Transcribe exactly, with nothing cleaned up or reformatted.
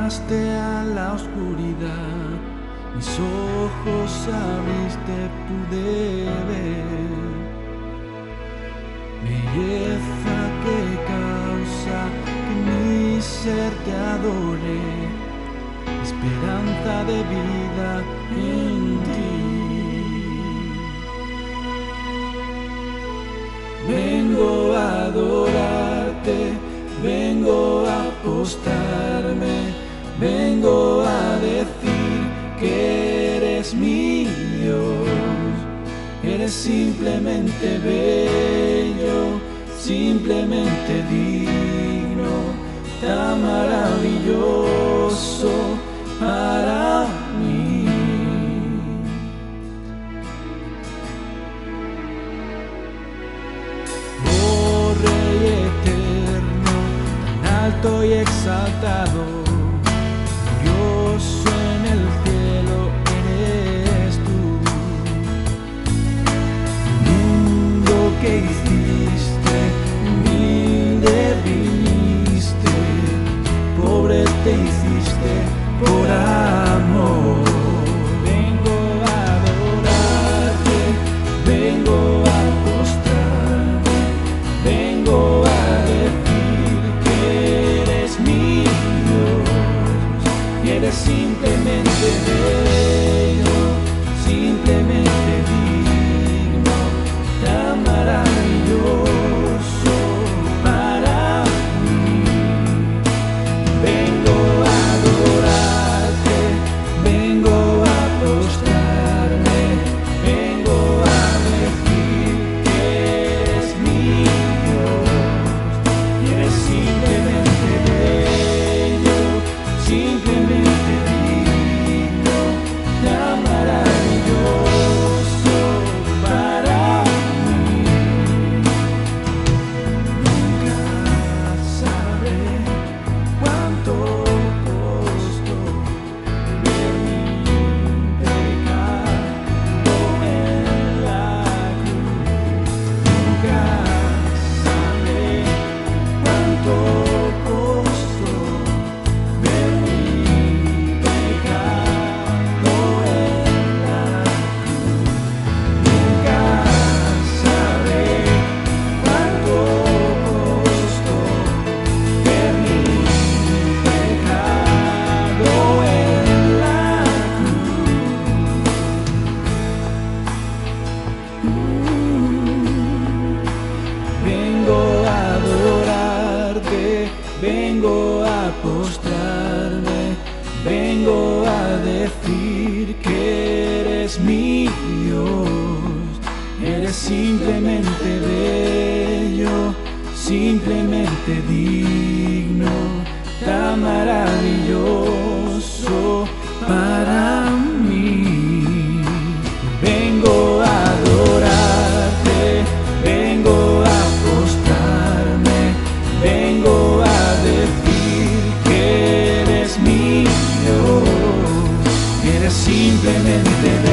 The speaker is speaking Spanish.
llamaste a la oscuridad, mis ojos abriste, pude ver belleza que causa que mi ser te adore, esperanza de vida en ti. Vengo a adorarte, vengo a postrarme, vengo a decir que eres mi Dios. Eres simplemente bello, simplemente digno, tan maravilloso para mí. Oh Rey eterno, tan alto y exaltado, glorioso en el cielo eres tú. Mundo que hiciste, humilde viniste, pobre te hiciste por amor. Vengo a adorarte, vengo a postrarme, vengo a decir que eres mi Dios. Y eres simplemente bello, simplemente digno, tan maravilloso para mí. Vengo a adorarte, vengo a postrarme, vengo a decir que eres mi Dios. Y eres simplemente bello, simplemente digno, tan maravilloso para mí. Nunca sabré cuánto costó ver mi pecado en la cruz. Nunca sabré cuánto costó ver mi pecado en la cruz. Nunca sabré cuánto costó ver mi pecado en la cruz. Vengo a adorarte, vengo a postrarme, vengo a decir que eres mi Dios. Eres simplemente bello, simplemente digno, tan maravilloso para mí. Vengo a adorarte, vengo a postrarme, vengo a decir que eres mi Dios. Eres simplemente